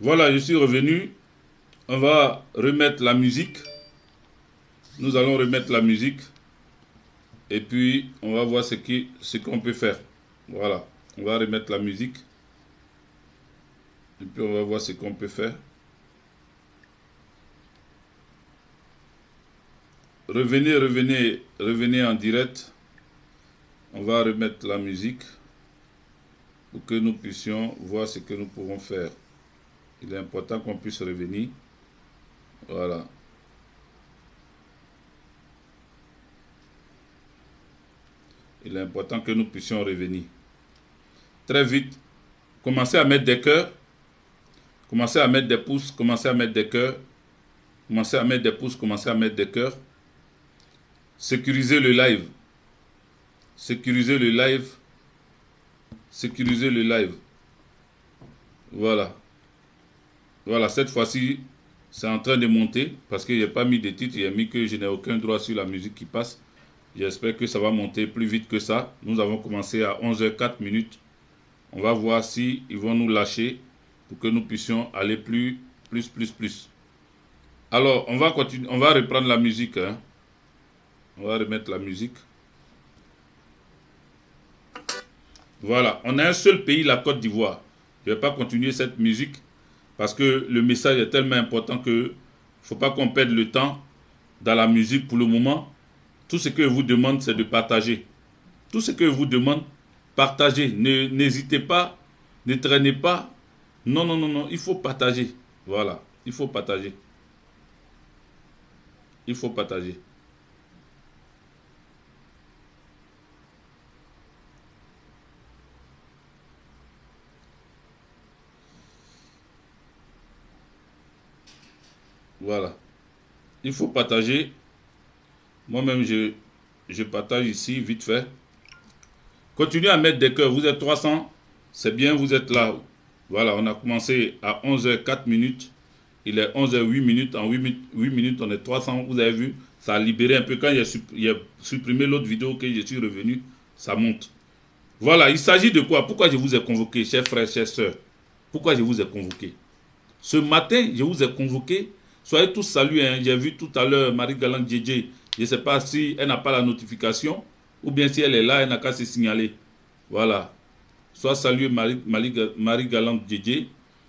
Voilà, je suis revenu. On va remettre la musique. Nous allons remettre la musique. Et puis, on va voir ce qu'on peut faire. Voilà, on va remettre la musique. Et puis, on va voir ce qu'on peut faire. Revenez en direct. On va remettre la musique pour que nous puissions voir ce que nous pouvons faire. Il est important qu'on puisse revenir. Voilà. Il est important que nous puissions revenir. Très vite, commencez à mettre des cœurs. Commencez à mettre des pouces. Commencez à mettre des cœurs. Commencez à mettre des pouces. Commencez à mettre des cœurs. Sécurisez le live. Sécurisez le live. Sécurisez le live. Voilà. Voilà, cette fois-ci, c'est en train de monter parce que je n'ai pas mis de titre. J'ai mis que je n'ai aucun droit sur la musique qui passe. J'espère que ça va monter plus vite que ça. Nous avons commencé à 11h04. On va voir si ils vont nous lâcher pour que nous puissions aller plus. Alors, on va continuer. On va reprendre la musique. Hein. On va remettre la musique. Voilà. On a un seul pays, la Côte d'Ivoire. Je ne vais pas continuer cette musique parce que le message est tellement important que il ne faut pas qu'on perde le temps dans la musique pour le moment. Tout ce que je vous demande, c'est de partager. Tout ce que je vous demande, partagez. N'hésitez pas, ne traînez pas. Non, non, non, non, il faut partager. Voilà, il faut partager. Il faut partager. Voilà. Il faut partager. Moi-même, je partage ici, vite fait. Continuez à mettre des cœurs. Vous êtes 300. C'est bien, vous êtes là. Voilà, on a commencé à 11h04. Il est 11h08. En 8 minutes, on est 300. Vous avez vu, ça a libéré un peu. Quand il a supprimé l'autre vidéo que je suis revenu, ça monte. Voilà, il s'agit de quoi? Pourquoi je vous ai convoqué, chers frères, chers sœurs? Pourquoi je vous ai convoqué? Ce matin, je vous ai convoqué. Soyez tous salués. Hein. J'ai vu tout à l'heure Marie Galante Djedje. Je ne sais pas si elle n'a pas la notification ou bien si elle est là, elle n'a qu'à se signaler. Voilà. Sois salué Marie Galante Djedje.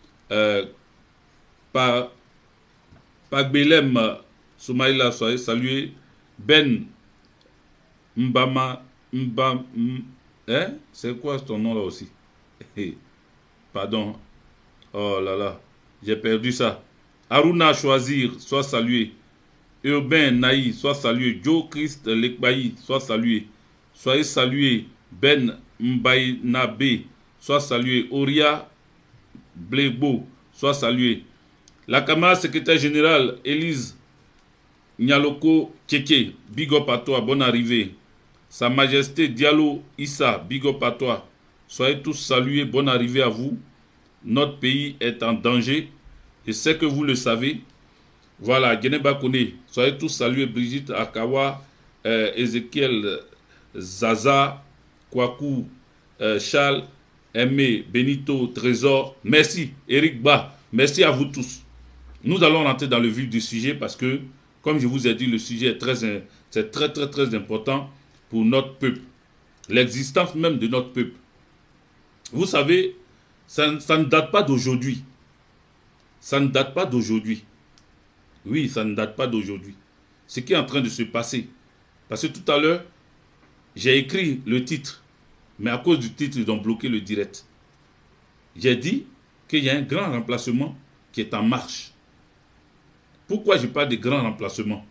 Par Belem Soumaïla, soyez salué. Ben Mbama. Hein? C'est quoi ton nom là aussi? Pardon. Oh là là. J'ai perdu ça. Aruna Choisir, sois salué. Urbain Naï, sois salué. Joe Christ Lekbaï, sois salué. Soyez salué. Ben Mbaïnabe, sois salué. Oria Blebo, sois salué. La camarade secrétaire générale, Élise Nyaloko Tcheke, big up à toi, bonne arrivée. Sa Majesté Diallo Issa, big up à toi. Soyez tous salués, bonne arrivée à vous. Notre pays est en danger. Je sais que vous le savez. Voilà, Geneba Kone, soyez tous salués. Brigitte Akawa, Ezekiel Zaza, Kwaku, Charles, Aimé, Benito, Trésor. Merci, Eric Ba. Merci à vous tous. Nous allons rentrer dans le vif du sujet parce que, comme je vous ai dit, le sujet est très important pour notre peuple. L'existence même de notre peuple. Vous savez, ça ne date pas d'aujourd'hui. Ça ne date pas d'aujourd'hui. Oui, ça ne date pas d'aujourd'hui. Ce qui est en train de se passer. Parce que tout à l'heure, j'ai écrit le titre. Mais à cause du titre, ils ont bloqué le direct. J'ai dit qu'il y a un grand remplacement qui est en marche. Pourquoi je parle de grand remplacement?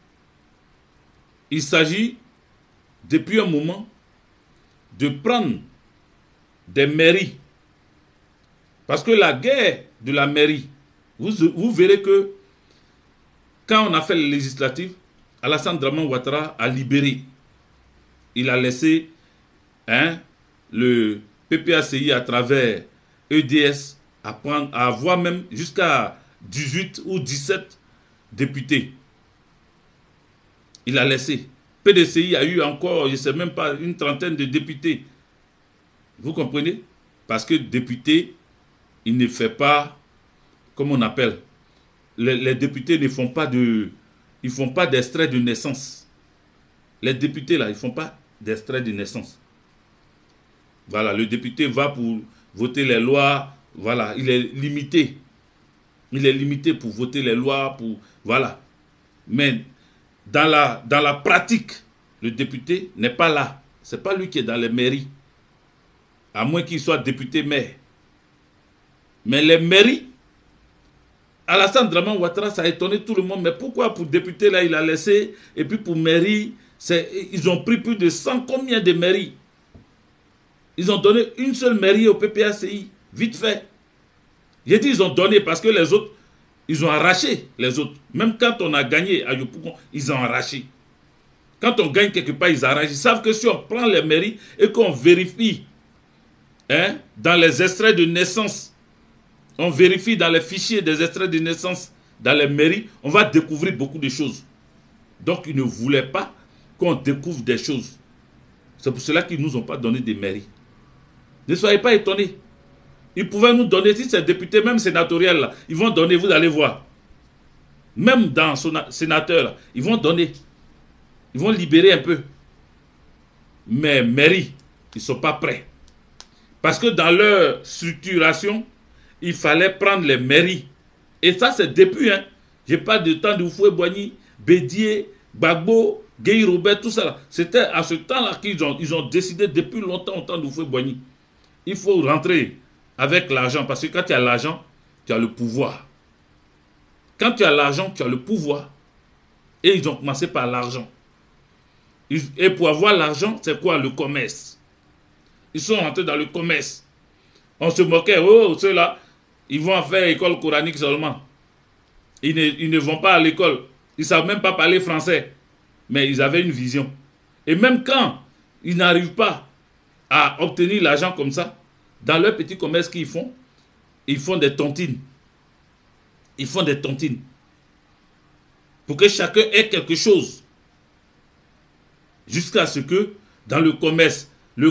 Il s'agit, depuis un moment, de prendre des mairies. Parce que la guerre de la mairie, vous verrez que quand on a fait les législatives, Alassane Draman Ouattara a libéré. Il a laissé le PPACI à travers EDS à avoir même jusqu'à 18 ou 17 députés. Il a laissé. PDCI a eu encore, je ne sais même pas, une trentaine de députés. Vous comprenez? Parce que député, il ne fait pas comme on appelle, les députés ne font pas de... Ils font pas d'extrait de naissance. Les députés, là, ils font pas d'extrait de naissance. Voilà, le député va pour voter les lois. Voilà, il est limité. Il est limité pour voter les lois. Voilà. Mais dans la pratique, le député n'est pas là. Ce n'est pas lui qui est dans les mairies. À moins qu'il soit député maire. Mais les mairies, Alassane Draman Ouattara, ça a étonné tout le monde. Mais pourquoi pour député, là, il a laissé? Et puis pour mairie, ils ont pris plus de 100 combien de mairies? Ils ont donné une seule mairie au PPACI. Vite fait. J'ai dit ils ont donné parce que les autres, ils ont arraché les autres. Même quand on a gagné à Yopougon, ils ont arraché. Quand on gagne quelque part, ils arrachent. Ils savent que si on prend les mairies et qu'on vérifie dans les extraits de naissance, on vérifie dans les fichiers des extraits de naissance dans les mairies, on va découvrir beaucoup de choses. Donc, ils ne voulaient pas qu'on découvre des choses. C'est pour cela qu'ils ne nous ont pas donné des mairies. Ne soyez pas étonnés. Ils pouvaient nous donner, si c'est député, même sénatorial, là, ils vont donner, vous allez voir. Même dans son sénateur, là, ils vont donner. Ils vont libérer un peu. Mais mairie, ils ne sont pas prêts. Parce que dans leur structuration, il fallait prendre les mairies. Et ça, c'est depuis. Je n'ai pas de temps de Houphouët-Boigny, Bédier, Gbagbo, Gueye Robert, tout ça. C'était à ce temps-là qu'ils ont décidé depuis longtemps, au temps de Houphouët-Boigny. Il faut rentrer avec l'argent. Parce que quand tu as l'argent, tu as le pouvoir. Quand tu as l'argent, tu as le pouvoir. Et ils ont commencé par l'argent. Et pour avoir l'argent, c'est quoi? Le commerce. Ils sont rentrés dans le commerce. On se moquait, oh, ceux-là, ils vont faire école coranique seulement. Ils ne vont pas à l'école. Ils ne savent même pas parler français. Mais ils avaient une vision. Et même quand ils n'arrivent pas à obtenir l'argent comme ça, dans leur petit commerce qu'ils font, ils font des tontines. Ils font des tontines. Pour que chacun ait quelque chose. Jusqu'à ce que, dans le commerce, nous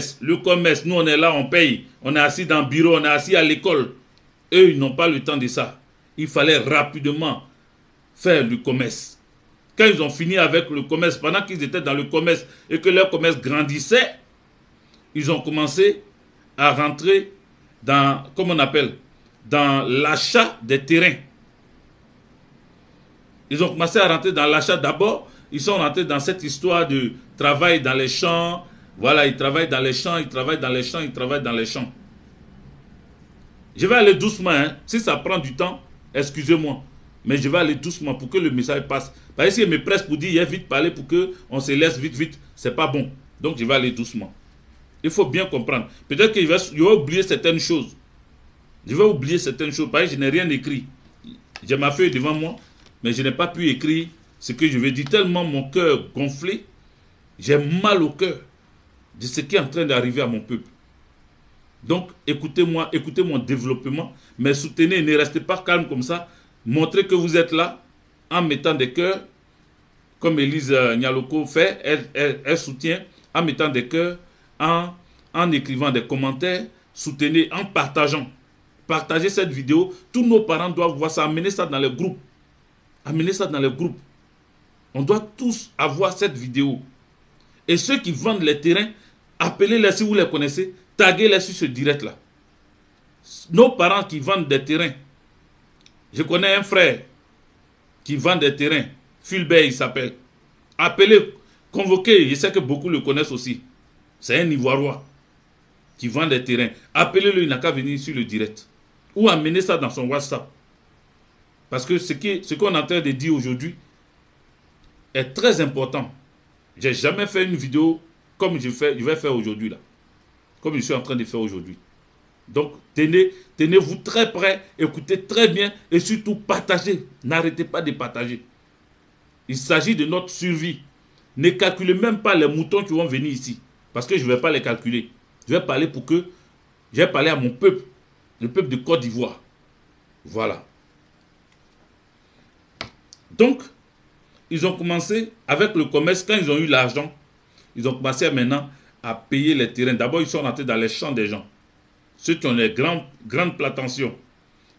on est là, on paye. On est assis dans le bureau, on est assis à l'école. Eux, ils n'ont pas le temps de ça. Il fallait rapidement faire le commerce. Quand ils ont fini avec le commerce, pendant qu'ils étaient dans le commerce et que leur commerce grandissait, ils ont commencé à rentrer dans, comment on appelle, dans l'achat des terrains. Ils ont commencé à rentrer dans l'achat. D'abord, ils sont rentrés dans cette histoire de travail dans les champs. Voilà, ils travaillent dans les champs, ils travaillent dans les champs, ils travaillent dans les champs. Je vais aller doucement, Si ça prend du temps, excusez-moi. Mais je vais aller doucement pour que le message passe. Parce que si je me presse pour dire, il a vite parlé pour qu'on se laisse vite, c'est pas bon. Donc je vais aller doucement. Il faut bien comprendre. Peut-être que je vais oublier certaines choses. Je vais oublier certaines choses parce que je n'ai rien écrit. J'ai ma feuille devant moi, mais je n'ai pas pu écrire ce que je vais dire. Tellement mon cœur gonflé, j'ai mal au cœur de ce qui est en train d'arriver à mon peuple. Donc, écoutez-moi, écoutez mon développement, mais soutenez, ne restez pas calme comme ça. Montrez que vous êtes là en mettant des cœurs, comme Élise Nyaloko fait, elle soutient, en mettant des cœurs, en écrivant des commentaires, soutenez, en partageant. Partagez cette vidéo, tous nos parents doivent voir ça, amenez ça dans les groupes. Amenez ça dans les groupes. On doit tous avoir cette vidéo. Et ceux qui vendent les terrains, appelez-les si vous les connaissez, taguez-les sur ce direct-là. Nos parents qui vendent des terrains, je connais un frère qui vend des terrains, Fulbert il s'appelle. Appelez, convoquez, je sais que beaucoup le connaissent aussi. C'est un Ivoirois qui vend des terrains. Appelez-le, il n'a qu'à venir sur le direct. Ou amenez ça dans son WhatsApp. Parce que ce qu'on est en train de dire aujourd'hui est très important. Je n'ai jamais fait une vidéo comme je vais faire aujourd'hui là. Comme je suis en train de faire aujourd'hui. Donc, tenez-vous très près, écoutez très bien et surtout partagez. N'arrêtez pas de partager. Il s'agit de notre survie. Ne calculez même pas les moutons qui vont venir ici. Parce que je ne vais pas les calculer. Je vais parler je vais parler à mon peuple. Le peuple de Côte d'Ivoire. Voilà. Donc, ils ont commencé avec le commerce. Quand ils ont eu l'argent, ils ont commencé maintenant à payer les terrains. D'abord, ils sont rentrés dans les champs des gens. Ceux qui ont les grandes plantations.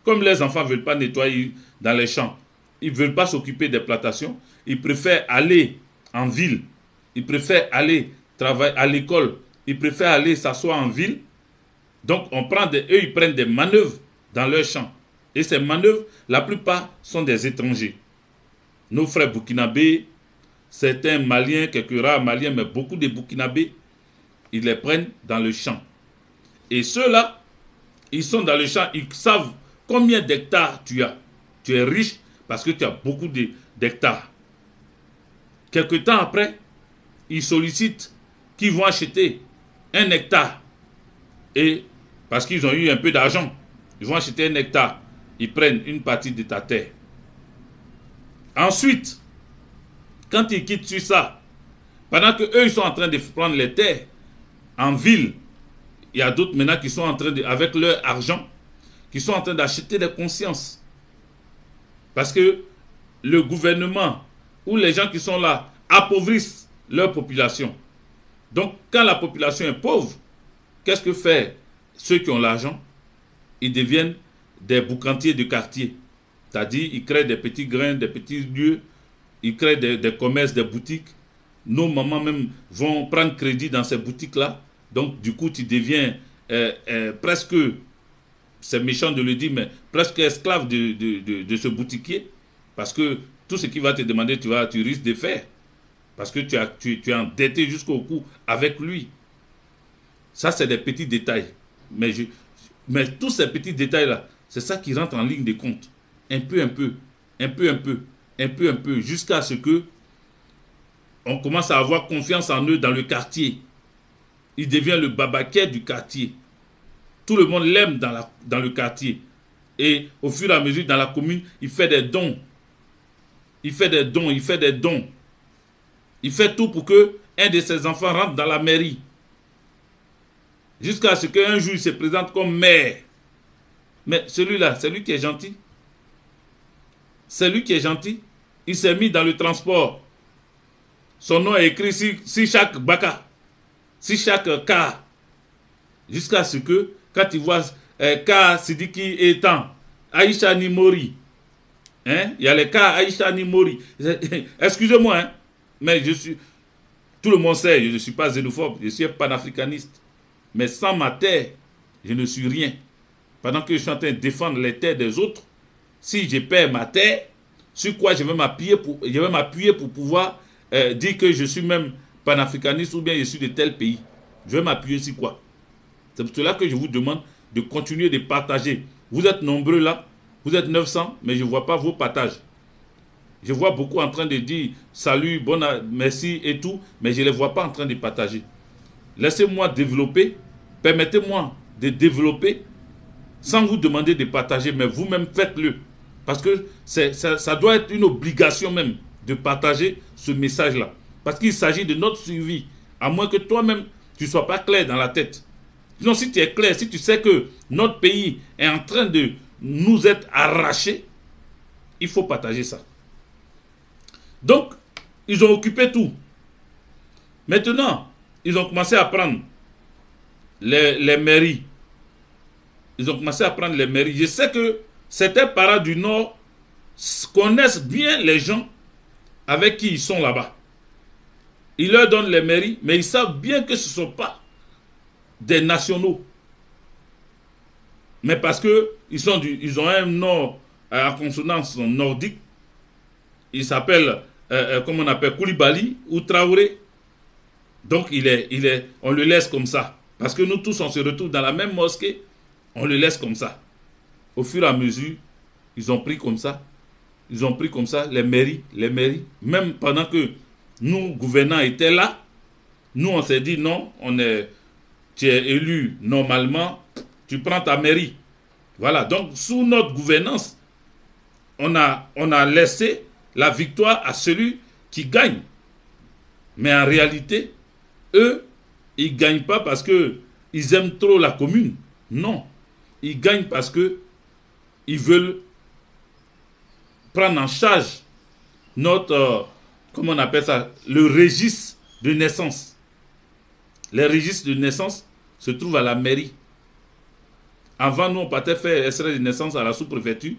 Comme les enfants ne veulent pas nettoyer dans les champs, ils ne veulent pas s'occuper des plantations, ils préfèrent aller en ville, ils préfèrent aller travailler à l'école, ils préfèrent aller s'asseoir en ville. Donc eux, ils prennent des manœuvres dans leurs champs. Et ces manœuvres, la plupart sont des étrangers. Nos frères burkinabés, certains Maliens, quelques rares Maliens, mais beaucoup de Burkinabés, ils les prennent dans le champ. Et ceux-là, ils sont dans le champ, ils savent combien d'hectares tu as. Tu es riche parce que tu as beaucoup d'hectares. Quelque temps après, ils sollicitent qu'ils vont acheter 1 hectare. Et parce qu'ils ont eu un peu d'argent, ils vont acheter 1 hectare. Ils prennent une partie de ta terre. Ensuite, quand ils quittent sur ça, pendant qu'eux, ils sont en train de prendre les terres en ville, il y a d'autres maintenant qui sont en train de, avec leur argent, qui sont en train d'acheter des consciences. Parce que le gouvernement ou les gens qui sont là appauvrissent leur population. Donc, quand la population est pauvre, qu'est-ce que font ceux qui ont l'argent? Ils deviennent des boucantiers de quartier. C'est-à-dire, ils créent des petits grains, des petits lieux, ils créent des commerces, des boutiques. Nos mamans même vont prendre crédit dans ces boutiques-là. Donc, du coup, tu deviens presque, c'est méchant de le dire, mais presque esclave de ce boutiquier. Parce que tout ce qu'il va te demander, tu risques de faire. Parce que tu es endetté jusqu'au cou avec lui. Ça, c'est des petits détails. Mais tous ces petits détails-là, c'est ça qui rentre en ligne de compte. Un peu, jusqu'à ce que on commence à avoir confiance en eux dans le quartier. Il devient le babaquet du quartier. Tout le monde l'aime dans le quartier. Et au fur et à mesure, dans la commune, il fait des dons. Il fait tout pour que un de ses enfants rentre dans la mairie. Jusqu'à ce qu'un jour, il se présente comme maire. Mais celui-là, c'est lui qui est gentil. C'est lui qui est gentil. Il s'est mis dans le transport. Son nom est écrit sur chaque baka, sur chaque car. Jusqu'à ce que, quand il voit car Sidiki étant Aïcha Nimori, il y a les cas Aïcha Nimori. Excusez-moi, mais tout le monde sait, je ne suis pas xénophobe, je suis un panafricaniste. Mais sans ma terre, je ne suis rien. Pendant que je suis en train de défendre les terres des autres, si je perds ma terre, sur quoi je vais m'appuyer pour pouvoir dire que je suis même panafricaniste ou bien je suis de tel pays. Je vais m'appuyer sur quoi? C'est pour cela que je vous demande de continuer de partager. Vous êtes nombreux là, vous êtes 900, mais je ne vois pas vos partages. Je vois beaucoup en train de dire salut, merci et tout, mais je ne les vois pas en train de partager. Laissez-moi développer, permettez-moi de développer sans vous demander de partager, mais vous-même faites-le. Parce que ça doit être une obligation même de partager ce message-là. Parce qu'il s'agit de notre survie, à moins que toi-même, tu ne sois pas clair dans la tête. Sinon, si tu es clair, si tu sais que notre pays est en train de nous être arraché, il faut partager ça. Donc, ils ont occupé tout. Maintenant, ils ont commencé à prendre les mairies. Ils ont commencé à prendre les mairies. Je sais que certains parents du Nord connaissent bien les gens avec qui ils sont là-bas. Ils leur donnent les mairies, mais ils savent bien que ce ne sont pas des nationaux. Mais parce qu'ils ont un nom à consonance nordique, il s'appelle, comment on appelle, Koulibaly ou Traoré. Donc on le laisse comme ça. Parce que nous tous, on se retrouve dans la même mosquée, on le laisse comme ça. Au fur et à mesure, ils ont pris comme ça. Ils ont pris comme ça les mairies. Même pendant que nous, gouvernants, étaient là, nous, on s'est dit non, tu es élu normalement, tu prends ta mairie. Voilà, donc sous notre gouvernance, on a laissé la victoire à celui qui gagne. Mais en réalité, eux, ils ne gagnent pas parce qu'ils aiment trop la commune. Non, ils gagnent parce qu'ils veulent prendre en charge notre, comment on appelle ça, le registre de naissance. Les registres de naissance se trouvent à la mairie. Avant, nous, on partait faire extrait de naissance à la sous-préfecture.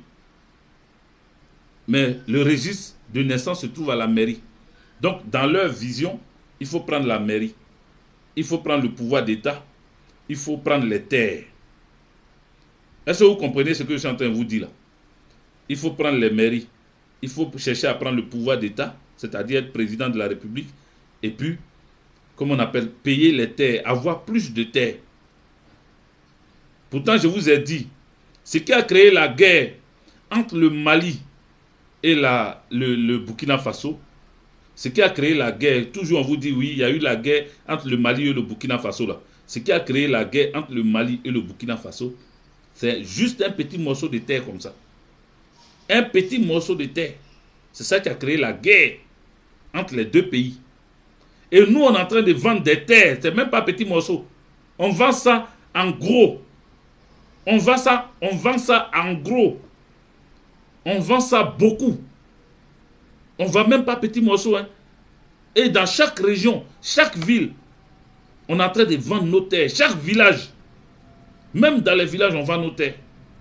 Mais le registre de naissance se trouve à la mairie. Donc, dans leur vision, il faut prendre la mairie. Il faut prendre le pouvoir d'État. Il faut prendre les terres. Est-ce que vous comprenez ce que je suis en train de vous dire là? Il faut prendre les mairies. Il faut chercher à prendre le pouvoir d'État, c'est-à-dire être président de la République. Et puis, comme on appelle, payer les terres, avoir plus de terres. Pourtant, je vous ai dit, ce qui a créé la guerre entre le Mali et le Burkina Faso, ce qui a créé la guerre, toujours on vous dit oui, il y a eu la guerre entre le Mali et le Burkina Faso là. Ce qui a créé la guerre entre le Mali et le Burkina Faso, c'est juste un petit morceau de terre comme ça. Un petit morceau de terre. C'est ça qui a créé la guerre entre les deux pays. Et nous, on est en train de vendre des terres. C'est même pas un petit morceau. On vend ça en gros. On vend ça en gros. On vend ça beaucoup. On ne vend même pas petit morceau. Hein. Et dans chaque région, chaque ville, on est en train de vendre nos terres. Chaque village. Même dans les villages, on vend nos terres.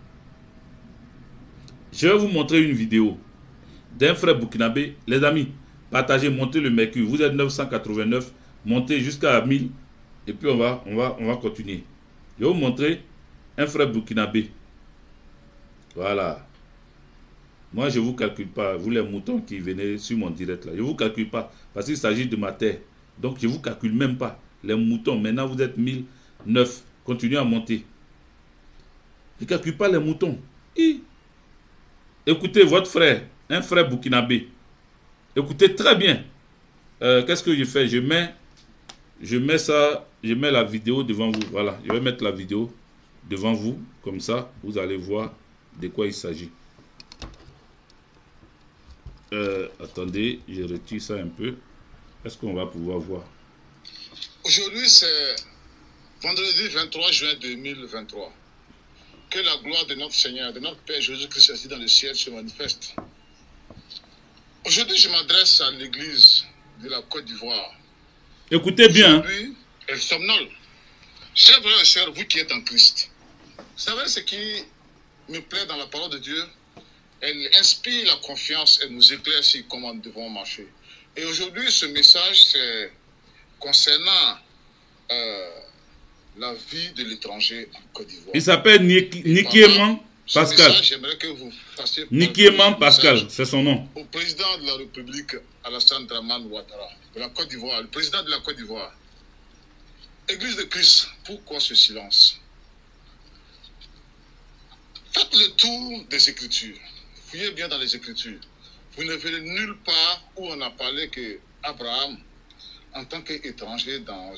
Je vais vous montrer une vidéo d'un frère burkinabé. Les amis, partagez, montez le mercure. Vous êtes 989, montez jusqu'à 1000. Et puis on va continuer. Je vais vous montrer un frère burkinabé. Voilà. Moi, je ne vous calcule pas, vous les moutons qui venez sur mon direct là. Je ne vous calcule pas parce qu'il s'agit de ma terre. Donc, je ne vous calcule même pas. Les moutons, maintenant vous êtes 1009. Continuez à monter. Je ne calcule pas les moutons. Écoutez votre frère, un frère burkinabé. Écoutez très bien. Qu'est-ce que je fais? Je mets ça, je mets la vidéo devant vous. Voilà, je vais mettre la vidéo devant vous. Comme ça, vous allez voir de quoi il s'agit. Attendez, je retire ça un peu. Est-ce qu'on va pouvoir voir? Aujourd'hui, c'est vendredi 23 juin 2023. Que la gloire de notre Seigneur, de notre Père Jésus-Christ assis dans le ciel se manifeste. Aujourd'hui, je m'adresse à l'église de la Côte d'Ivoire. Écoutez bien. Aujourd'hui, elle somnole. Chers frères et sœurs, vous qui êtes en Christ, vous savez ce qui me plaît dans la parole de Dieu? Elle inspire la confiance, elle nous éclaire sur comment nous devons marcher. Et aujourd'hui, ce message, c'est concernant la vie de l'étranger en Côte d'Ivoire. Il s'appelle Nikieman Pascal. J'aimerais que vous fassiez Nikieman Pascal, c'est son nom. Au président de la République, Alassane Dramane Ouattara, de la Côte d'Ivoire, le président de la Côte d'Ivoire. Église de Christ, pourquoi ce silence? Faites le tour des Écritures. Fouillez bien dans les Écritures. Vous ne verrez nulle part où on a parlé que Abraham, en tant qu'étranger dans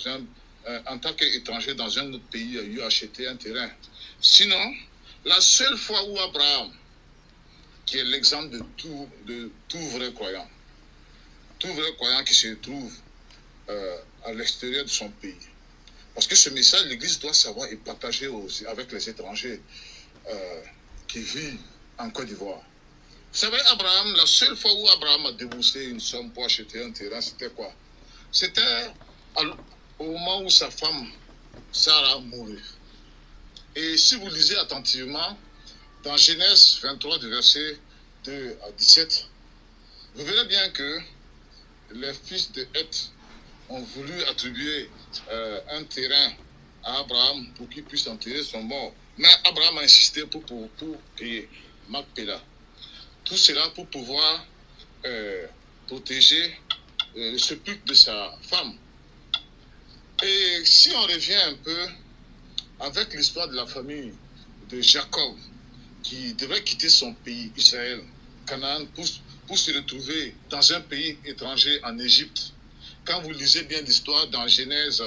un autre pays, a eu acheté un terrain. Sinon, la seule fois où Abraham, qui est l'exemple de tout vrai croyant qui se trouve à l'extérieur de son pays. Parce que ce message, l'Église doit savoir et partager aussi avec les étrangers qui vivent en Côte d'Ivoire. Vous savez, Abraham, la seule fois où Abraham a déboursé une somme pour acheter un terrain, c'était quoi? C'était au moment où sa femme, Sarah, mourut. Et si vous lisez attentivement, dans Genèse 23, du verset 2 à 17, vous verrez bien que les fils de Heth ont voulu attribuer un terrain à Abraham pour qu'il puisse enterrer son mort. Mais Abraham a insisté pour payer Macpéla. Tout cela pour pouvoir protéger le sépulcre de sa femme. Et si on revient un peu avec l'histoire de la famille de Jacob, qui devait quitter son pays, Israël, Canaan, pour se retrouver dans un pays étranger en Égypte. Quand vous lisez bien l'histoire dans Genèse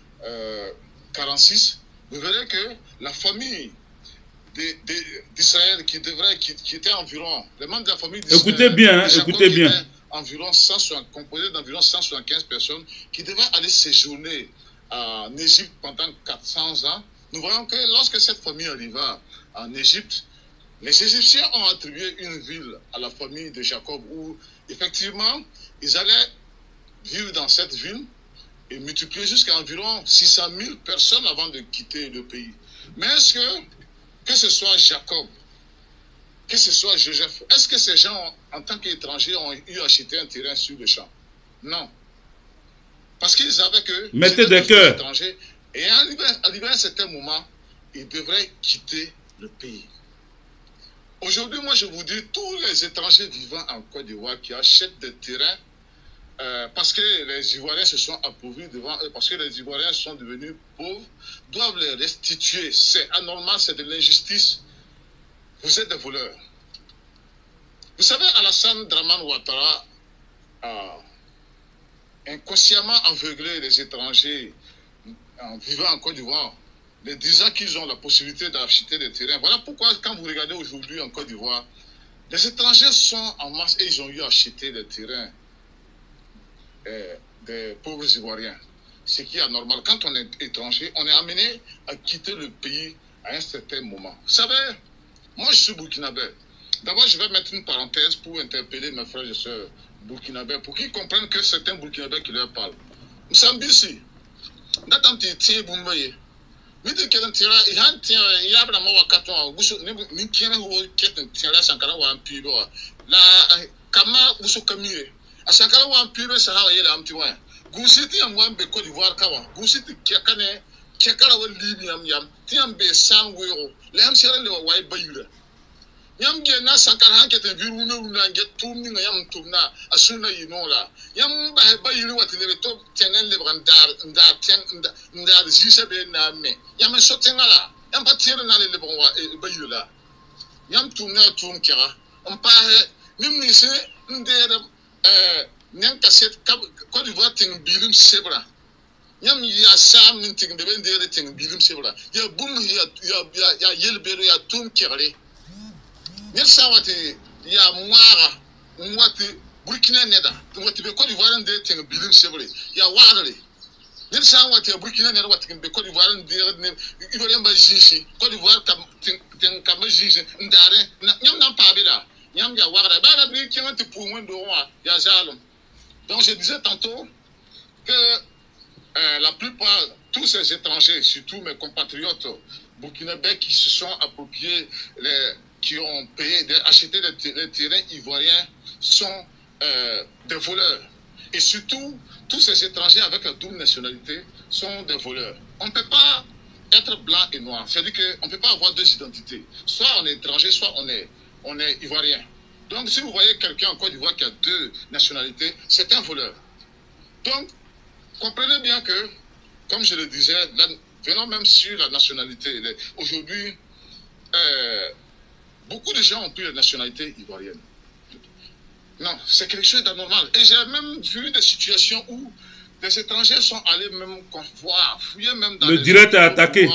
46, vous verrez que la famille d'Israël qui était environ, les membres de la famille d'Israël, écoutez bien, écoutez bien. Environ 160, composé d'environ 175 personnes qui devaient aller séjourner en Égypte pendant 400 ans. Nous voyons que lorsque cette famille arriva en Égypte, les Égyptiens ont attribué une ville à la famille de Jacob où effectivement ils allaient vivre dans cette ville et multiplier jusqu'à environ 600 000 personnes avant de quitter le pays. Mais est-ce que que ce soit Jacob, que ce soit Joseph, est-ce que ces gens, en tant qu'étrangers, ont eu acheté un terrain sur le champ? Non. Parce qu'ils savaient que mettez des cœurs étrangers, et arrivé à un certain moment, ils devraient quitter le pays. Aujourd'hui, moi, je vous dis, tous les étrangers vivant en Côte d'Ivoire qui achètent des terrains parce que les Ivoiriens se sont appauvris devant eux, parce que les Ivoiriens sont devenus pauvres, doivent les restituer. C'est anormal, c'est de l'injustice. Vous êtes des voleurs. Vous savez, Alassane Dramane Ouattara a inconsciemment aveuglé les étrangers en vivant en Côte d'Ivoire, les disant qu'ils ont la possibilité d'acheter des terrains. Voilà pourquoi, quand vous regardez aujourd'hui en Côte d'Ivoire, les étrangers sont en masse et ils ont eu à acheter des terrains des pauvres Ivoiriens. Ce qui est anormal. Quand on est étranger, on est amené à quitter le pays à un certain moment. Vous savez, moi je suis burkinabé. D'abord, je vais mettre une parenthèse pour interpeller mes frères et sœurs burkinabés, pour qu'ils comprennent que c'est un burkinabé qui leur parle. Nous sommes ici. D'attendre tiens vous voyez. Mais de quel intérêt il y a vraiment wakato busu ni kiena ho ketan tiara sankara wa ampido la kama busu kamire asankara wa ampido sa hawa yela amtiwa gusiti am wan be Côte d'Ivoire kawa gusiti kekane kekara wa libi yam tiam be sangwero le am sere le wa bayura yam ge na sankara hankete viru na get tumni nga yam tumna asuna yinola yam ba bayura watile to tenen le ndar ten ndar jise be na me yam sotengala yam patire na le bon wa bayura yam tumna tum kera on pa nimni se ndere nyan kaset Côte d'Ivoire ting bilim sebra yam ya sam nin ting de ben de ting bilim sebra ya bum ya yelbero ya tum kere nel sawati ya mwati Burkina neda wati be Côte d'Ivoire de ting bilim sebra ya wadare nel sawati Burkina neda wati be Côte d'Ivoire de Ivoirien ba jinsi Côte d'Ivoire kam ting kam jinsi ndare nyam nan pa bela nyam ya wadare ba la bi kinti pour moi do ya zalom. Donc je disais tantôt que la plupart, tous ces étrangers, surtout mes compatriotes burkinabés qui se sont appropriés, qui ont payé, acheté les terrains ivoiriens, sont des voleurs. Et surtout, tous ces étrangers avec la double nationalité sont des voleurs. On ne peut pas être blanc et noir. C'est-à-dire qu'on ne peut pas avoir deux identités. Soit on est étranger, soit on est ivoirien. Donc, si vous voyez quelqu'un en Côte d'Ivoire qui a deux nationalités, c'est un voleur. Donc, comprenez bien que, comme je le disais, venons même sur la nationalité. Aujourd'hui, beaucoup de gens ont pris la nationalité ivoirienne. Non, c'est quelque chose d'anormal. Et j'ai même vu des situations où des étrangers sont allés même voir, fouiller même dans le direct est attaqué.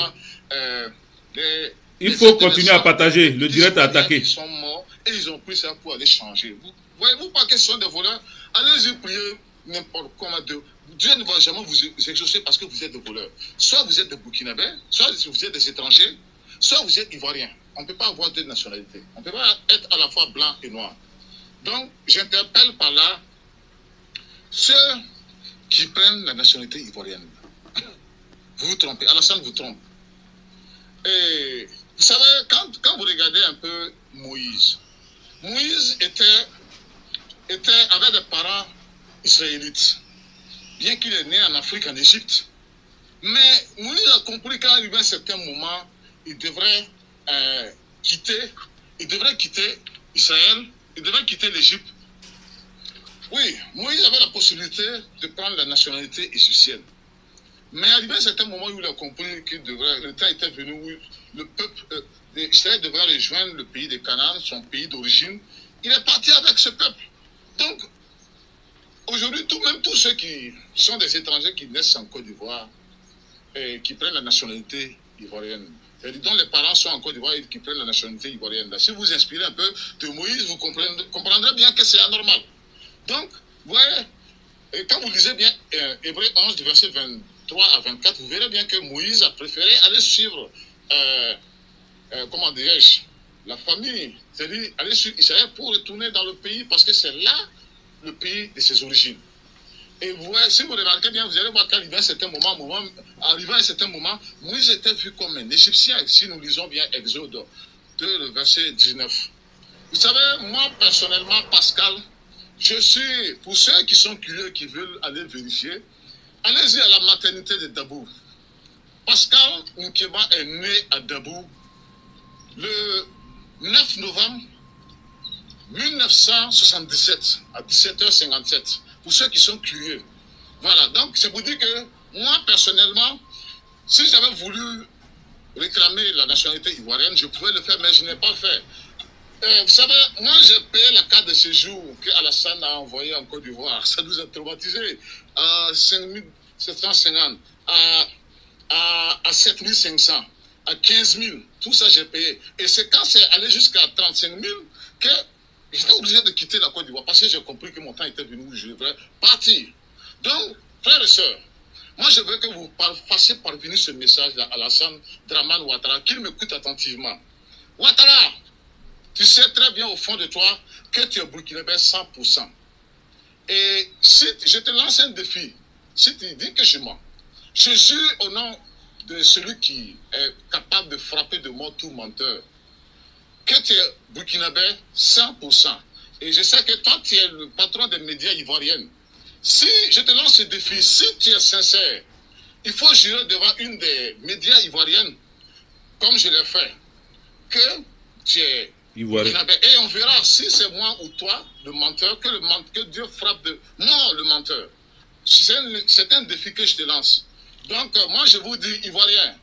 Il faut continuer à partager. Le direct est attaqué. Ils sont morts et ils ont pris ça pour aller changer. Voyez-vous pas qu'ils sont des voleurs? Allez-y prier n'importe comment. Dieu ne va jamais vous exaucer parce que vous êtes des voleurs. Soit vous êtes des Burkinabés, soit vous êtes des étrangers, soit vous êtes Ivoiriens. On ne peut pas avoir deux nationalités. On ne peut pas être à la fois blanc et noir. Donc, j'interpelle par là ceux qui prennent la nationalité ivoirienne. Vous vous trompez. Alassane vous trompe. Et vous savez, quand vous regardez un peu Moïse avait des parents israélites, bien qu'il est né en Afrique, en Égypte. Mais Moïse a compris qu'à arrivé à un certain moment, il devrait quitter Israël, il devrait quitter l'Égypte. Oui, Moïse avait la possibilité de prendre la nationalité égyptienne. Mais arrivé à un certain moment où il a compris que le temps était venu où le peuple d'Israël devrait rejoindre le pays de Canaan, son pays d'origine, il est parti avec ce peuple. Donc, aujourd'hui, même tous ceux qui sont des étrangers qui naissent en Côte d'Ivoire et qui prennent la nationalité ivoirienne, dont les parents sont en Côte d'Ivoire et qui prennent la nationalité ivoirienne, là, si vous vous inspirez un peu de Moïse, vous comprendrez bien que c'est anormal. Donc, vous voyez, et quand vous lisez bien Hébreux 11, du verset 23 à 24, vous verrez bien que Moïse a préféré aller suivre, comment dirais-je, la famille, c'est-à-dire aller sur Israël pour retourner dans le pays parce que c'est là le pays de ses origines. Et vous voyez, si vous remarquez bien, vous allez voir qu'arrivé à un certain moment, Moïse était vu comme un Égyptien, si nous lisons bien Exode 2, le verset 19. Vous savez, moi personnellement, Pascal, je suis, pour ceux qui sont curieux, qui veulent aller vérifier, allez-y à la maternité de Dabou. Pascal Nkeba est né à Dabou le 9 novembre 1977 à 17h57. Pour ceux qui sont curieux. Voilà, donc c'est pour dire que moi personnellement, si j'avais voulu réclamer la nationalité ivoirienne, je pouvais le faire, mais je n'ai pas fait. Vous savez, moi j'ai payé la carte de séjour qu'Alassane a envoyée en Côte d'Ivoire. Ça nous a traumatisés. À 5750, à 7500, à 15 000. Tout ça j'ai payé. Et c'est quand c'est allé jusqu'à 35 000 que j'étais obligé de quitter la Côte d'Ivoire parce que j'ai compris que mon temps était venu où je devrais partir. Donc, frères et sœurs, moi je veux que vous fassiez parvenir ce message à Alassane Dramane Ouattara, qu'il m'écoute attentivement. Ouattara, tu sais très bien au fond de toi que tu es burkinabé 100%. Et si je te lance un défi, si tu dis que je mens, je jure au nom de celui qui est capable de frapper de mort tout menteur, que tu es burkinabé 100%. Et je sais que toi, tu es le patron des médias ivoiriens. Si je te lance ce défi, si tu es sincère, il faut jurer devant une des médias ivoiriennes, comme je l'ai fait, que tu es burkinabé. Et on verra si c'est moi ou toi, le menteur, que Dieu frappe de mort le menteur. C'est un défi que je te lance. Donc, moi, je vous dis, Ivoiriens,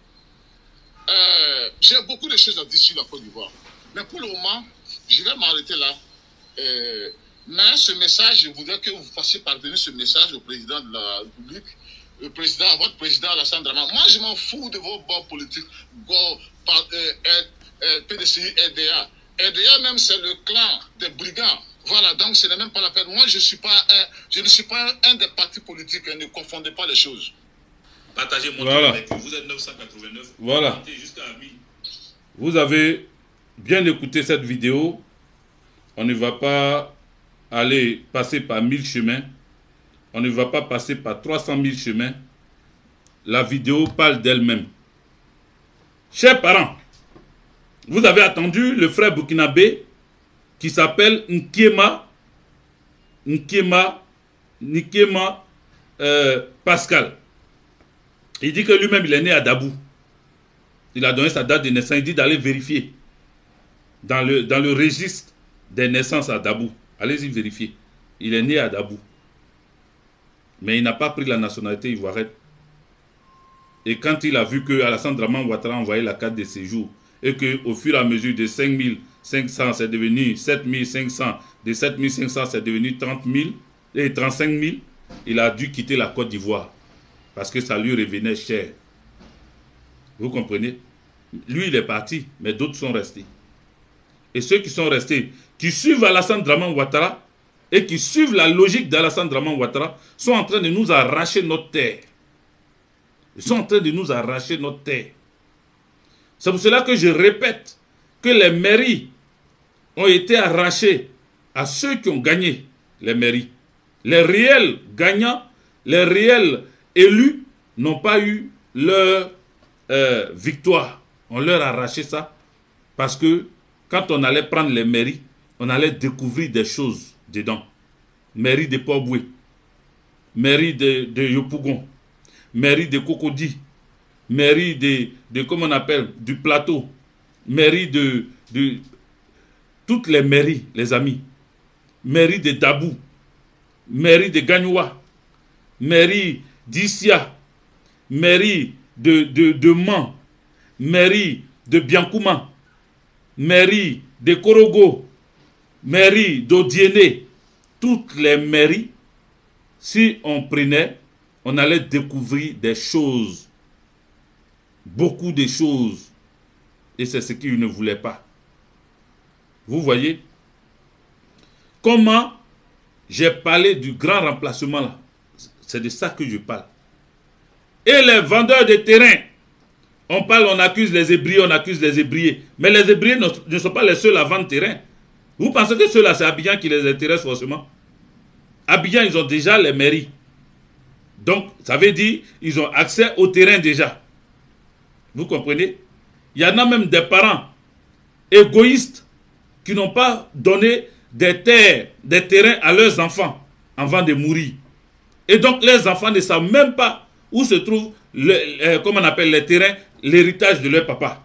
j'ai beaucoup de choses à dire sur la Côte d'Ivoire. Mais pour le moment, je vais m'arrêter là. Mais ce message, je voudrais que vous fassiez parvenir ce message au président de la République, votre président Alassane Dramane. Moi, je m'en fous de vos bords politiques, PDCI, RDA. RDA même, c'est le clan des brigands. Voilà, donc ce n'est même pas la peine. Moi, je ne suis pas un des partis politiques. Ne confondez pas les choses. Partagez mon voilà. Vous êtes 989. Voilà. Vous avez bien écouté cette vidéo. On ne va pas aller passer par 1000 chemins. On ne va pas passer par 300 000 chemins. La vidéo parle d'elle-même. Chers parents, vous avez attendu le frère burkinabé qui s'appelle Nkema Pascal. Il dit que lui-même il est né à Dabou. Il a donné sa date de naissance. Il dit d'aller vérifier dans le registre des naissances à Dabou. Allez-y vérifier. Il est né à Dabou. Mais il n'a pas pris la nationalité ivoirienne. Et quand il a vu que Alassane Dramane Ouattara a envoyé la carte de séjour et qu'au fur et à mesure de 5500 c'est devenu 7500, de 7500 c'est devenu 30 000 et 35 000, il a dû quitter la Côte d'Ivoire parce que ça lui revenait cher. Vous comprenez? Lui il est parti, mais d'autres sont restés. Et ceux qui sont restés, qui suivent Alassane Dramane Ouattara et qui suivent la logique d'Alassane Dramane Ouattara, sont en train de nous arracher notre terre. Ils sont en train de nous arracher notre terre. C'est pour cela que je répète que les mairies ont été arrachées à ceux qui ont gagné les mairies. Les réels gagnants, les réels élus n'ont pas eu leur victoire. On leur a arraché ça parce que quand on allait prendre les mairies, on allait découvrir des choses dedans. Mairie de Port-Boué, mairie de Yopougon, mairie de Cocody, mairie de comment on appelle, du Plateau, mairie de toutes les mairies, les amis, mairie de Dabou, mairie de Gagnoua, mairie d'Issia, mairie de Man, mairie de Biancouma, mairie de Korogo, mairie d'Odiéné, toutes les mairies, si on prenait, on allait découvrir des choses, beaucoup de choses, et c'est ce qu'ils ne voulaient pas. Vous voyez comment j'ai parlé du grand remplacement là, c'est de ça que je parle. Et les vendeurs de terrain, on parle, on accuse les ébriers, on accuse les ébriers, mais les ébriers ne sont pas les seuls à vendre terrain. Vous pensez que ceux-là, c'est Abidjan qui les intéresse forcément? Abidjan, ils ont déjà les mairies. Donc, ça veut dire ils ont accès au terrain déjà. Vous comprenez? Il y en a même des parents égoïstes qui n'ont pas donné des terrains à leurs enfants avant de mourir. Et donc, les enfants ne savent même pas où se trouve, comment on appelle les terrains, l'héritage de leur papa.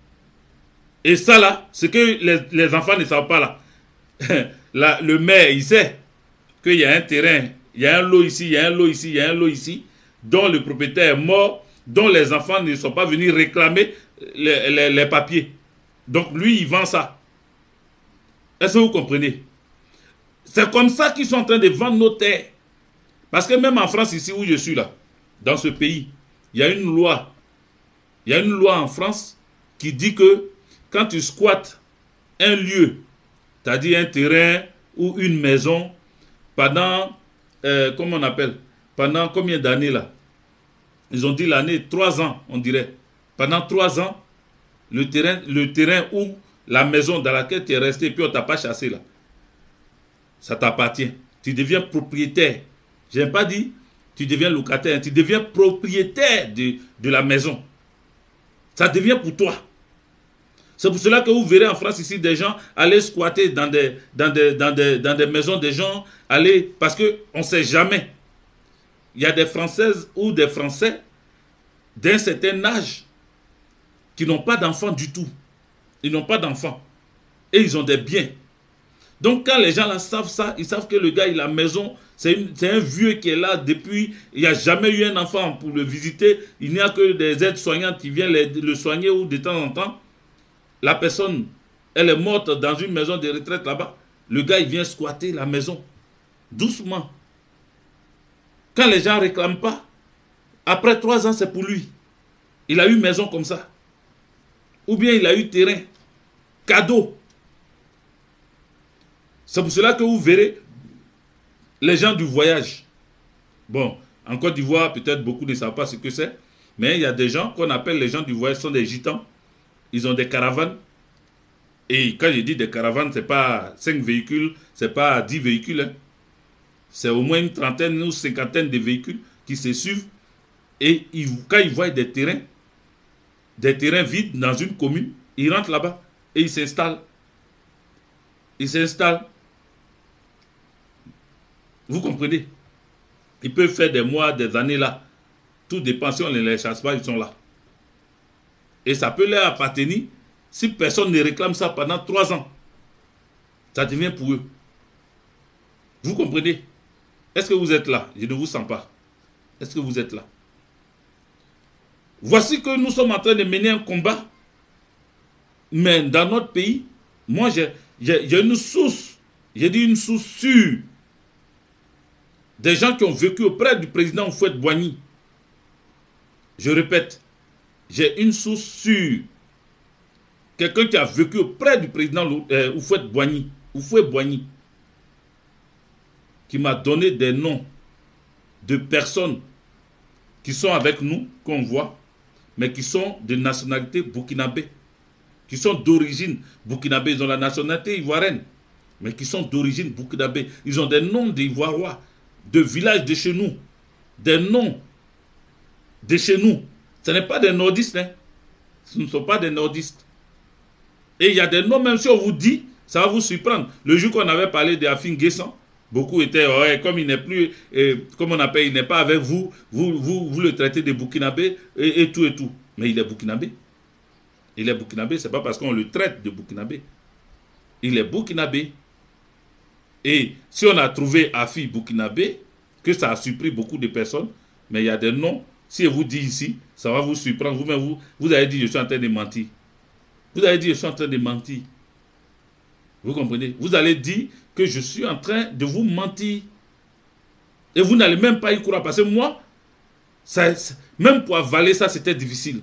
Et ça là, ce que les enfants ne savent pas là. Là, le maire, il sait qu'il y a un terrain, il y a un lot ici, il y a un lot ici, il y a un lot ici, dont le propriétaire est mort, dont les enfants ne sont pas venus réclamer les papiers. Donc lui, il vend ça. Est-ce que vous comprenez? C'est comme ça qu'ils sont en train de vendre nos terres. Parce que même en France, ici où je suis là, dans ce pays, il y a une loi. Il y a une loi en France qui dit que quand tu squattes un lieu, c'est-à-dire un terrain ou une maison, pendant, comment on appelle, pendant combien d'années là? Ils ont dit l'année, 3 ans, on dirait. Pendant 3 ans, le terrain ou la maison dans laquelle tu es resté, puis on ne t'a pas chassé là, ça t'appartient. Tu deviens propriétaire. Je n'ai pas dit tu deviens locataire, tu deviens propriétaire de la maison. Ça devient pour toi. C'est pour cela que vous verrez en France ici des gens aller squatter dans des maisons des gens, aller, parce qu'on ne sait jamais. Il y a des Françaises ou des Français d'un certain âge qui n'ont pas d'enfants du tout. Ils n'ont pas d'enfants. Et ils ont des biens. Donc quand les gens là savent ça, ils savent que le gars, il a la maison, c'est un vieux qui est là depuis, il n'y a jamais eu un enfant pour le visiter, il n'y a que des aides-soignantes qui viennent le soigner ou de temps en temps. La personne, elle est morte dans une maison de retraite là-bas. Le gars, il vient squatter la maison. Doucement. Quand les gens ne réclament pas, après 3 ans, c'est pour lui. Il a eu maison comme ça. Ou bien il a eu terrain. Cadeau. C'est pour cela que vous verrez les gens du voyage. Bon, en Côte d'Ivoire, peut-être beaucoup ne savent pas ce que c'est. Mais il y a des gens qu'on appelle les gens du voyage, ce sont des gitans. Ils ont des caravanes. Et quand je dis des caravanes, ce n'est pas 5 véhicules, ce n'est pas 10 véhicules. Hein. C'est au moins une trentaine ou 50aine de véhicules qui se suivent. Et quand ils voient des terrains vides dans une commune, ils rentrent là-bas et ils s'installent. Ils s'installent. Vous comprenez? Ils peuvent faire des mois, des années là. Tout dépend, si on ne les chasse pas, ils sont là. Et ça peut leur appartenir si personne ne réclame ça pendant 3 ans. Ça devient pour eux. Vous comprenez? Est-ce que vous êtes là? Je ne vous sens pas. Est-ce que vous êtes là? Voici que nous sommes en train de mener un combat. Mais dans notre pays, moi j'ai une source. J'ai dit une source sûre. Des gens qui ont vécu auprès du président Houphouët-Boigny. Je répète, j'ai une source sûre. Quelqu'un qui a vécu auprès du président Houphouët-Boigny, qui m'a donné des noms de personnes qui sont avec nous, qu'on voit, mais qui sont de nationalité burkinabé, qui sont d'origine burkinabé. Ils ont la nationalité ivoirienne, mais qui sont d'origine burkinabé. Ils ont des noms d'Ivoirois, de villages de chez nous, des noms de chez nous. Ce n'est pas des nordistes, hein. Ce ne sont pas des nordistes. Et il y a des noms, même si on vous dit, ça va vous surprendre. Le jour qu'on avait parlé d'Afin Guessan, beaucoup étaient, ouais, comme il n'est plus, comme on appelle, il n'est pas avec vous, vous le traitez de burkinabé et tout et tout. Mais il est burkinabé. Il est burkinabé, ce n'est pas parce qu'on le traite de burkinabé. Il est burkinabé. Et si on a trouvé Afi burkinabé, que ça a surpris beaucoup de personnes, mais il y a des noms, si je vous dis ici, ça va vous surprendre. Vous-même, vous avez dit, je suis en train de mentir. Vous avez dit, je suis en train de mentir. Vous comprenez? Vous allez dire que je suis en train de vous mentir. Et vous n'allez même pas y croire. Parce que moi, même pour avaler ça, c'était difficile.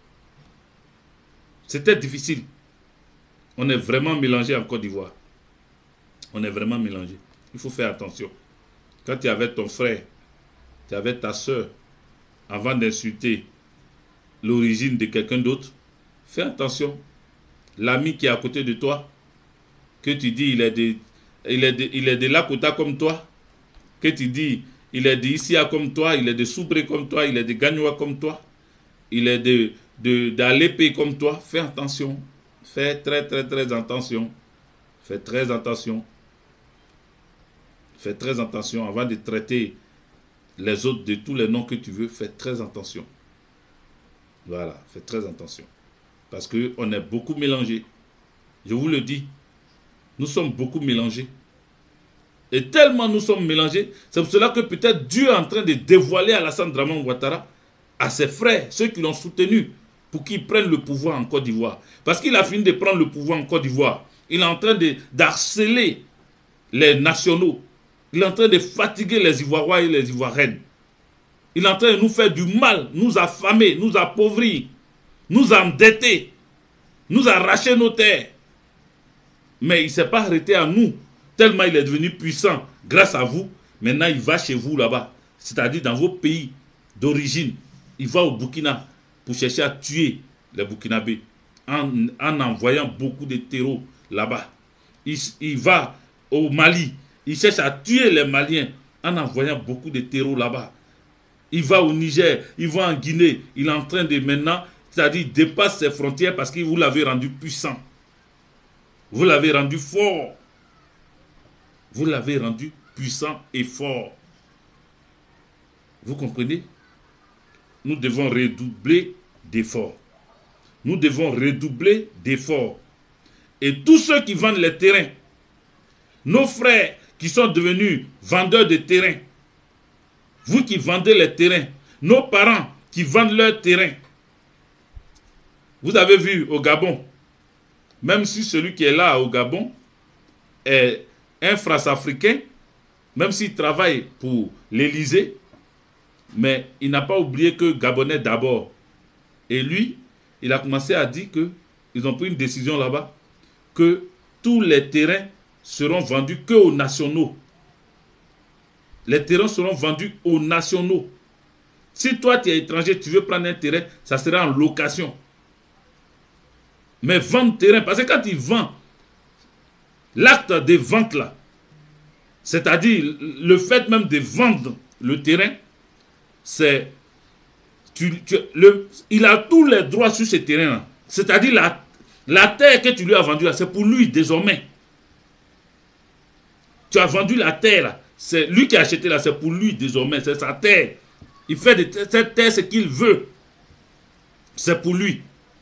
C'était difficile. On est vraiment mélangé en Côte d'Ivoire. On est vraiment mélangé. Il faut faire attention. Quand tu es avec ton frère, tu es avec ta soeur, avant d'insulter l'origine de quelqu'un d'autre, fais attention. L'ami qui est à côté de toi, que tu dis il est de Lakota comme toi, que tu dis il est de Issia comme toi, il est de Soubré comme toi, il est de Gagnoua comme toi, il est d'Alépé comme toi. Fais attention. Fais très attention. Fais très attention. Fais très attention avant de traiter les autres de tous les noms que tu veux. Fais très attention. Voilà, fais très attention. Parce qu'on est beaucoup mélangés. Je vous le dis. Nous sommes beaucoup mélangés. Et tellement nous sommes mélangés, c'est pour cela que peut-être Dieu est en train de dévoiler Alassane Dramane Ouattara à ses frères, ceux qui l'ont soutenu, pour qu'ils prennent le pouvoir en Côte d'Ivoire. Parce qu'il a fini de prendre le pouvoir en Côte d'Ivoire. Il est en train d'harceler les nationaux. Il est en train de fatiguer les Ivoiriens et les Ivoiriennes. Il est en train de nous faire du mal, nous affamer, nous appauvrir, nous endetter, nous arracher nos terres. Mais il ne s'est pas arrêté à nous, tellement il est devenu puissant grâce à vous. Maintenant, il va chez vous là-bas, c'est-à-dire dans vos pays d'origine. Il va au Burkina pour chercher à tuer les Burkinabés en envoyant beaucoup de terreaux là-bas. Il va au Mali, il cherche à tuer les Maliens en envoyant beaucoup de terreaux là-bas. Il va au Niger, il va en Guinée, il est en train de maintenant, c'est-à-dire dépasse ses frontières parce que vous l'avez rendu puissant. Vous l'avez rendu fort. Vous l'avez rendu puissant et fort. Vous comprenez? Nous devons redoubler d'efforts. Nous devons redoubler d'efforts. Et tous ceux qui vendent les terrains, nos frères qui sont devenus vendeurs de terrains, vous qui vendez les terrains, nos parents qui vendent leurs terrains, vous avez vu au Gabon, même si celui qui est là au Gabon est un France-africain, même s'il travaille pour l'Élysée, mais il n'a pas oublié que Gabonais d'abord. Et lui, il a commencé à dire qu'ils ont pris une décision là-bas, que tous les terrains seront vendus que aux nationaux. Les terrains seront vendus aux nationaux. Si toi, tu es étranger, tu veux prendre un terrain, ça sera en location. Mais vendre terrain, parce que quand il vend, l'acte de vente là, c'est-à-dire le fait même de vendre le terrain, c'est... il a tous les droits sur ce terrain-là. C'est-à-dire la terre que tu lui as vendue là, c'est pour lui désormais. Tu as vendu la terre là. C'est lui qui a acheté là, c'est pour lui désormais, c'est sa terre. Il fait de cette terre ce qu'il veut. C'est pour lui.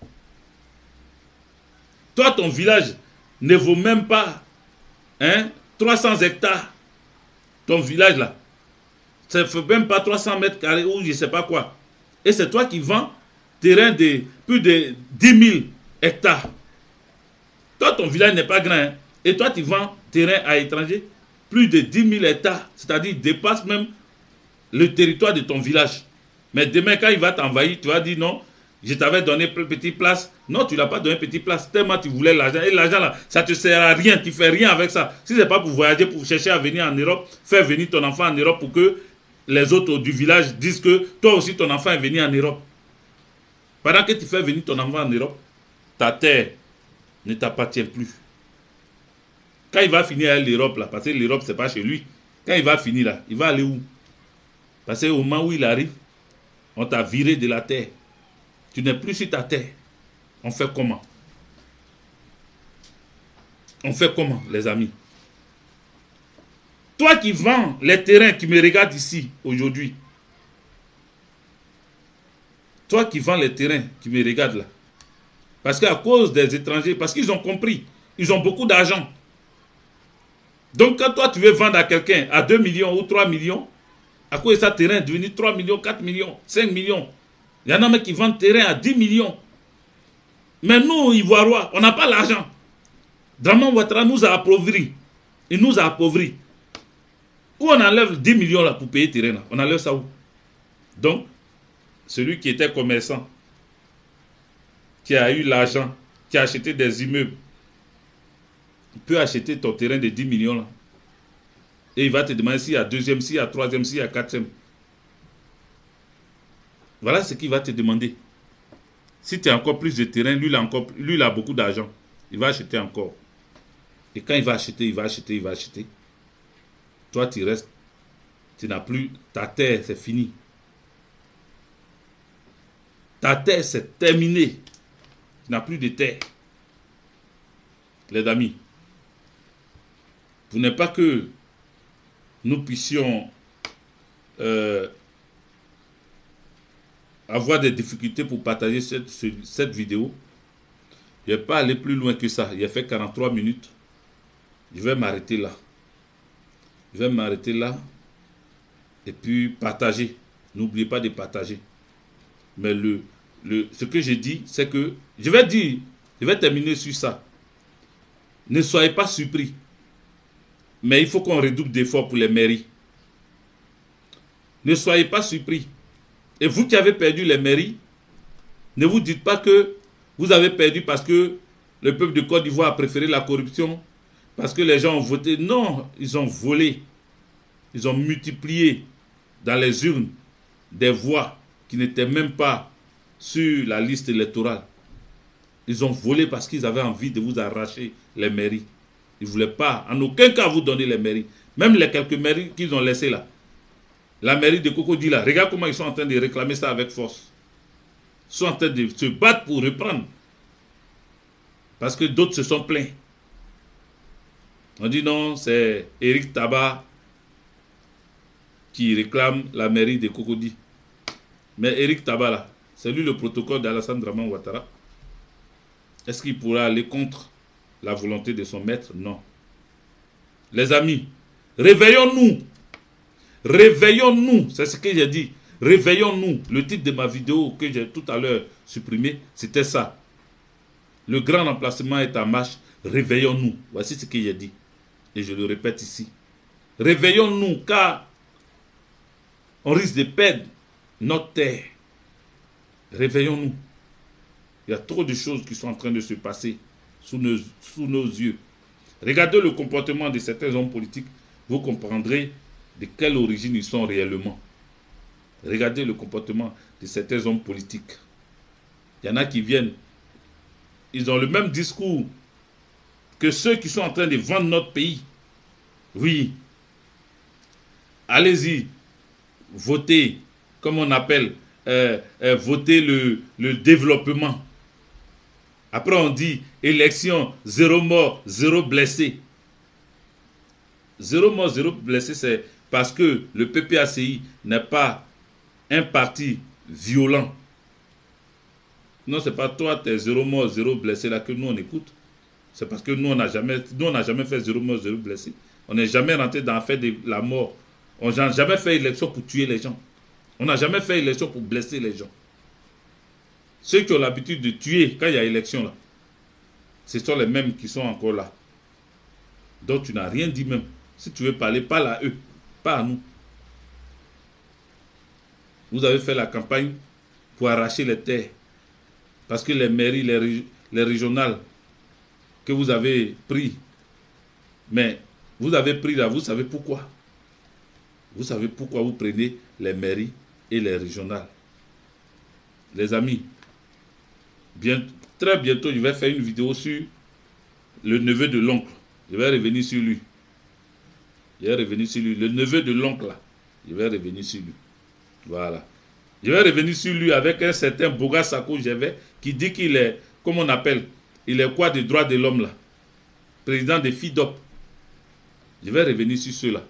Toi, ton village ne vaut même pas 300 hectares. Ton village là. Ça ne fait même pas 300 mètres carrés ou je ne sais pas quoi. Et c'est toi qui vends terrain de plus de 10 000 hectares. Toi, ton village n'est pas grand. Hein? Et toi, tu vends terrain à étrangers plus de 10 000 hectares. C'est-à-dire, dépasse même le territoire de ton village. Mais demain, quand il va t'envahir, tu vas dire non, je t'avais donné petite place. Non, tu ne l'as pas donné petite place. Tellement tu voulais l'argent. Et l'argent là, ça ne te sert à rien. Tu ne fais rien avec ça. Si ce n'est pas pour voyager, pour chercher à venir en Europe, faire venir ton enfant en Europe pour que les autres du village disent que toi aussi ton enfant est venu en Europe. Pendant que tu fais venir ton enfant en Europe, ta terre ne t'appartient plus. Quand il va finir à l'Europe, là, parce que l'Europe, ce n'est pas chez lui. Quand il va finir là, il va aller où? Parce qu'au moment où il arrive, on t'a viré de la terre. Tu n'es plus sur ta terre. On fait comment? On fait comment, les amis? Toi qui vends les terrains qui me regardent ici, aujourd'hui. Toi qui vends les terrains qui me regardent là. Parce qu'à cause des étrangers, parce qu'ils ont compris, ils ont beaucoup d'argent. Donc quand toi tu veux vendre à quelqu'un à 2 millions ou 3 millions, à cause de ça, terrain est devenu 3 millions, 4 millions, 5 millions. Il y en a même qui vendent terrain à 10 millions. Mais nous, Ivoiriens, on n'a pas l'argent. Dramane Ouattara nous a appauvris. Il nous a appauvris. Où on enlève 10 millions là pour payer terrain là? On enlève ça où? Donc, celui qui était commerçant, qui a eu l'argent, qui a acheté des immeubles, il peut acheter ton terrain de 10 millions là. Et il va te demander s'il y a deuxième, s'il y a troisième, s'il y a quatrième. Voilà ce qu'il va te demander. Si tu as encore plus de terrain, lui il a beaucoup d'argent. Il va acheter encore. Et quand il va acheter, il va acheter, il va acheter. Toi, tu restes Tu n'as plus ta terre, c'est fini. Ta terre, c'est terminé. Tu n'as plus de terre. Les amis, pour ne pas que nous puissions avoir des difficultés pour partager cette vidéo, je ne vais pas aller plus loin que ça. Il a fait 43 minutes. Je vais m'arrêter là. Je vais m'arrêter là. Et puis partager. N'oubliez pas de partager. Mais ce que j'ai dit, c'est que je vais terminer sur ça. Ne soyez pas surpris. Mais il faut qu'on redouble d'efforts pour les mairies. Ne soyez pas surpris. Et vous qui avez perdu les mairies, ne vous dites pas que vous avez perdu parce que le peuple de Côte d'Ivoire a préféré la corruption, parce que les gens ont voté. Non, ils ont volé. Ils ont multiplié dans les urnes des voix qui n'étaient même pas sur la liste électorale. Ils ont volé parce qu'ils avaient envie de vous arracher les mairies. Ils ne voulaient pas, en aucun cas, vous donner les mairies. Même les quelques mairies qu'ils ont laissées là. La mairie de Cocody là, regarde comment ils sont en train de réclamer ça avec force. Ils sont en train de se battre pour reprendre. Parce que d'autres se sont plaints. On dit non, c'est Eric Tabar qui réclame la mairie de Cocody. Mais Eric Tabar là, c'est lui le protocole d'Alassane Draman Ouattara. Est-ce qu'il pourra aller contre la volonté de son maître? Non. Les amis, réveillons-nous. Réveillons-nous. C'est ce que j'ai dit. Réveillons-nous. Le titre de ma vidéo que j'ai tout à l'heure supprimé, c'était ça. Le grand remplacement est en marche. Réveillons-nous. Voici ce que j'ai dit. Et je le répète ici. Réveillons-nous car on risque de perdre notre terre. Réveillons-nous. Il y a trop de choses qui sont en train de se passer sous nos yeux. Regardez le comportement de certains hommes politiques. Vous comprendrez de quelle origine ils sont réellement. Regardez le comportement de certains hommes politiques. Il y en a qui viennent. Ils ont le même discours que ceux qui sont en train de vendre notre pays. Oui. Allez-y. Votez, comme on appelle, votez le développement. Après on dit élection, 0 mort, 0 blessé. 0 mort, 0 blessé, c'est parce que le PPACI n'est pas un parti violent. Non, c'est pas toi, t'es 0 mort, 0 blessé là que nous on écoute. C'est parce que nous on n'a jamais fait 0 mort, 0 blessé. On n'est jamais rentré dans l'affaire de la mort. On n'a jamais fait élection pour tuer les gens. On n'a jamais fait élection pour blesser les gens. Ceux qui ont l'habitude de tuer quand il y a élection là, ce sont les mêmes qui sont encore là. Donc tu n'as rien dit même. Si tu veux parler, parle à eux, pas à nous. Vous avez fait la campagne pour arracher les terres. Parce que les mairies, les régionales que vous avez pris, mais vous avez pris là, vous savez pourquoi. Vous savez pourquoi vous prenez les mairies et les régionales. Les amis, très bientôt, je vais faire une vidéo sur le neveu de l'oncle. Je vais revenir sur lui. Le neveu de l'oncle là. Je vais revenir sur lui. Voilà. Je vais revenir sur lui avec un certain Boga Sako Gervais qui dit qu'il est, comme on appelle, il est quoi des droits de l'homme là? Président de FIDOP. Je vais revenir sur ceux-là.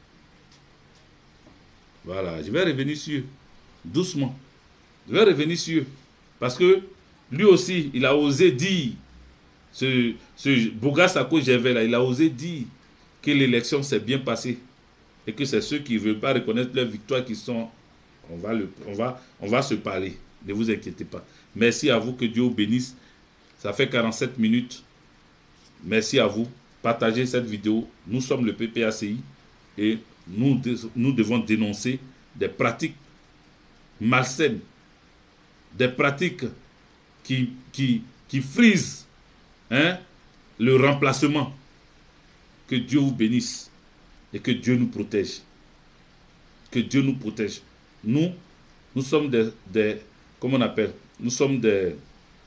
Voilà, je vais revenir sur eux. Doucement. Je vais revenir sur eux. Parce que lui aussi, il a osé dire, ce Boga Sako Gervais là, il a osé dire que l'élection s'est bien passée. Et que c'est ceux qui ne veulent pas reconnaître leur victoire qui sont... On va se parler. Ne vous inquiétez pas. Merci à vous. Que Dieu vous bénisse. Ça fait 47 minutes. Merci à vous. Partagez cette vidéo. Nous sommes le PPACI et nous devons dénoncer des pratiques malsaines, des pratiques qui frisent le remplacement. Que Dieu vous bénisse et que Dieu nous protège. Que Dieu nous protège. Nous sommes des comment on appelle? Nous sommes des...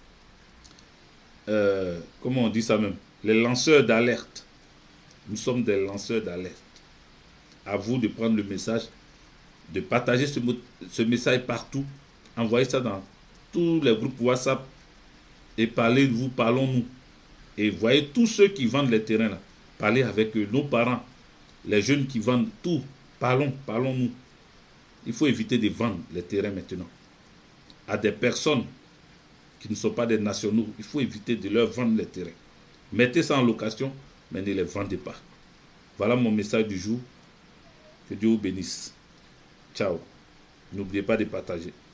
comment on dit ça même? Les lanceurs d'alerte. Nous sommes des lanceurs d'alerte. à vous de prendre le message, de partager ce message partout. Envoyez ça dans tous les groupes WhatsApp et parlez-vous, parlons-nous. Et voyez tous ceux qui vendent les terrains là, parlez avec eux, nos parents, les jeunes qui vendent tout, parlons-nous. Il faut éviter de vendre les terrains maintenant à des personnes qui ne sont pas des nationaux. Il faut éviter de leur vendre les terrains. Mettez ça en location, mais ne les vendez pas. Voilà mon message du jour. Que Dieu vous bénisse. Ciao. N'oubliez pas de partager.